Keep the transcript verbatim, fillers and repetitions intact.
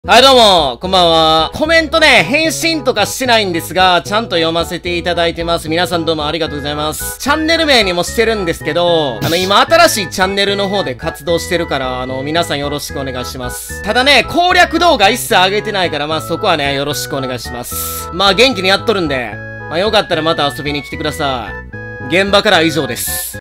はいどうも、こんばんは。コメントね、返信とかしてないんですが、ちゃんと読ませていただいてます。皆さんどうもありがとうございます。チャンネル名にもしてるんですけど、あの、今新しいチャンネルの方で活動してるから、あの、皆さんよろしくお願いします。ただね、攻略動画一切上げてないから、まあそこはね、よろしくお願いします。まあ元気にやっとるんで、まあよかったらまた遊びに来てください。現場からは以上です。